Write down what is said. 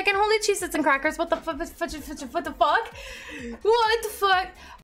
chicken, holy Cheez-Its and crackers. What the fuck? What the fuck?